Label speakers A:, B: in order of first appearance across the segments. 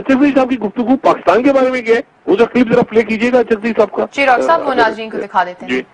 A: अचकज़ई साहब की गुफ्तगू पाकिस्तान के बारे में क्या है, वो जो क्लिप जरा प्ले कीजिएगा अचकज़ई साहब का।
B: जी डॉक्टर साहब, वो नाज़रीन को दिखा देते हैं।
A: जी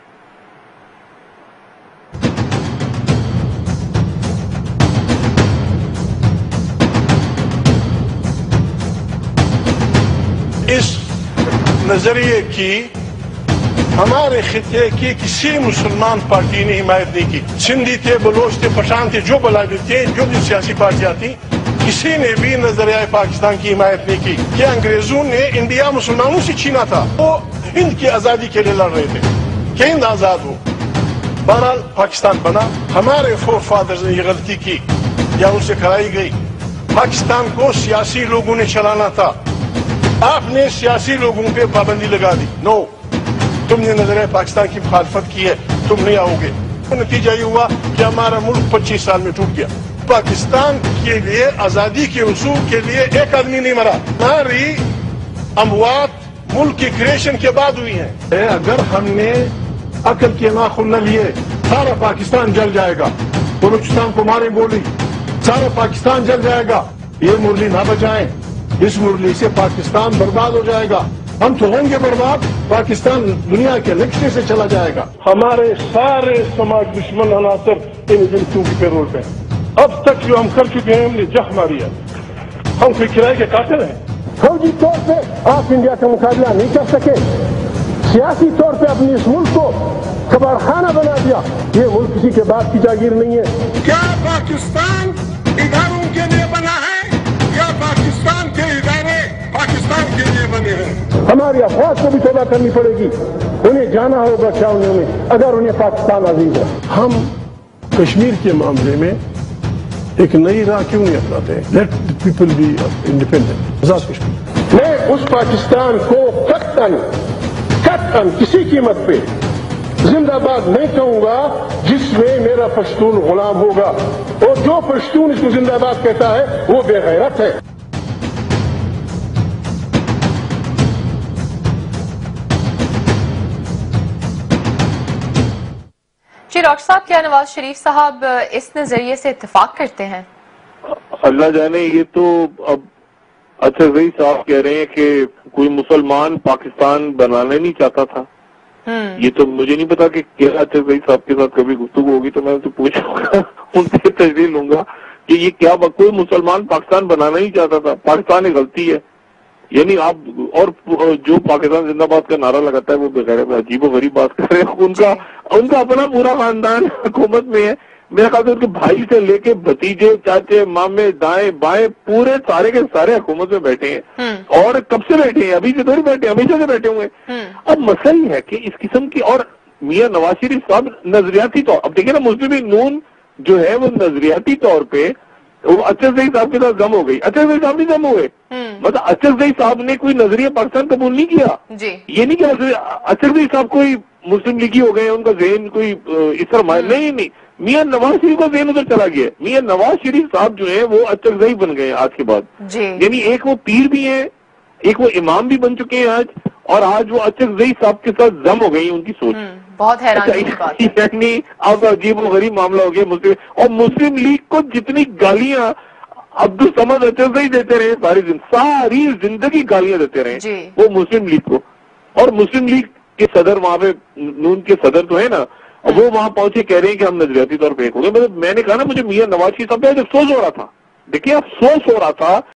C: इस नजरिए की हमारे खिते की किसी मुसलमान पार्टी ने हिमायत नहीं की। सिंधी थे, बलोच थे, पठान थे, जो बलादि थे, जो भी सियासी पार्टियां थी, किसी ने भी नजरिया पाकिस्तान की हिमायत नहीं की। कि अंग्रेजों ने इंडिया मुसलमानों से छीना था, वो हिंद की आजादी के लिए लड़ रहे थे कि हिंद आजाद हो। बहरहाल पाकिस्तान बना। हमारे फोर फादर्स ने ये गलती की या उनसे कराई गई। पाकिस्तान को सियासी लोगों ने चलाना था, आपने सियासी लोगों पे पाबंदी लगा दी। नो, तुमने नजरिया पाकिस्तान की मुखालफत की है, तुम नहीं आओगे। नतीजा ये हुआ कि हमारा मुल्क 25 साल में टूट गया। पाकिस्तान के लिए, आजादी के उसूल के लिए एक आदमी नहीं मरा। हमारी अमवात मुल्क की क्रिएशन के बाद हुई है। अगर हमने अकल के नाखून न लिए, सारा पाकिस्तान जल जाएगा। बलूचिस्तान को मारे गोली, सारा पाकिस्तान जल जाएगा। ये मुरली ना बचाएं, इस मुरली से पाकिस्तान बर्बाद हो जाएगा। हम तो होंगे बर्बाद, पाकिस्तान दुनिया के नक्शे से चला जाएगा। हमारे सारे समाज दुश्मन अनासर इन एजेंसियों के पेरोल पे। अब तक जो हम कर चुके हैं, हमने जख मारी है। हम कोई किराए के कातिल हैं। फौजी तौर पे आप इंडिया का मुकाबला नहीं कर सके, सियासी तौर पे अपने इस मुल्क को कबाड़खाना बना दिया। ये मुल्क किसी के बाप की जागीर नहीं है। क्या पाकिस्तान इदारों के लिए बना है या पाकिस्तान के इदारे पाकिस्तान के लिए बने हैं? हमारी अफवाज को भी तौबा करनी पड़ेगी। उन्हें जाना होगा क्या उन्होंने, अगर उन्हें पाकिस्तान अजीज है। हम कश्मीर के मामले में एक नई राह क्यों नहीं अपनाते? Let people be independent. मैं उस पाकिस्तान को कत्तन किसी कीमत पे जिंदाबाद नहीं कहूंगा जिसमें मेरा पश्तून गुलाम होगा, और जो पश्तून इसको जिंदाबाद कहता है वो बेगैरत है।
B: जी डॉक्टर साहब, क्या नवाज शरीफ साहब इस नजरिए से इत्तेफाक करते हैं?
A: अल्लाह जाने। ये तो अब अचकज़ई साहब कह रहे हैं कि कोई मुसलमान पाकिस्तान बनाना नहीं चाहता था। ये तो मुझे नहीं पता कि क्या अचकज़ई साहब के साथ कभी गुफ्तगू होगी तो मैं उनसे पूछूंगा, उनसे तजलील लूंगा कि ये क्या कोई मुसलमान पाकिस्तान बनाना नहीं चाहता था। पाकिस्तान एक गलती है, यानी आप और जो पाकिस्तान जिंदाबाद का नारा लगाता है वो बगैर में अजीबो गरीब बात कर रहे हैं। उनका अपना पूरा खानदान हुकूमत में है। मेरे ख्याल से उनके भाई से लेके भतीजे, चाचे, मामे, दाएं बाएं पूरे सारे के सारे हुकूमत में बैठे हैं। और कब से बैठे हैं? अभी से थोड़ी बैठे, हमेशा से बैठे हुए हैं। अब मसला ही है कि इस किस्म की, और मियां नवाज शरीफ साहब नजरियाती तौर, अब देखिए ना, मुस्लिम नून जो है वो नजरियाती तौर पे वो अचकज़ई साहब के साथ गम हो गई। अचकज़ई साहब नहीं गम हुए, मतलब अचकज़ई साहब ने कोई नजरिया पाकिस्तान कबूल नहीं किया। ये नहीं कि अचकज़ई साहब कोई मुस्लिम लीगी हो गए, उनका ज़हन कोई इस तरह नहीं, मियां नवाज शरीफ का ज़हन उधर चला गया। मियां नवाज शरीफ साहब जो है वो अचकज़ई बन गए आज के बाद। यानी एक वो पीर भी है, एक वो इमाम भी बन चुके हैं आज, और आज वो अचकज़ई साहब के साथ जम हो गई उनकी सोच।
B: बहुत हैरानी की बात है।
A: यानी अब अजीब और गरीब मामला हो गया मुस्लिम, और मुस्लिम लीग को जितनी गालियां अब्दुल समद अचकज़ई देते रहे, सारी जिंदगी गालियां देते रहे वो मुस्लिम लीग को। और मुस्लिम लीग के सदर, वहां पे नून के सदर तो है ना, वो वहां पहुंचे कह रहे हैं कि हम नजरियाती तौर पे एक हो गए। मतलब मैंने कहा ना, मुझे मियां नवाज शरीफ साहब पे अफसोस हो रहा था। देखिए अफसोस हो रहा था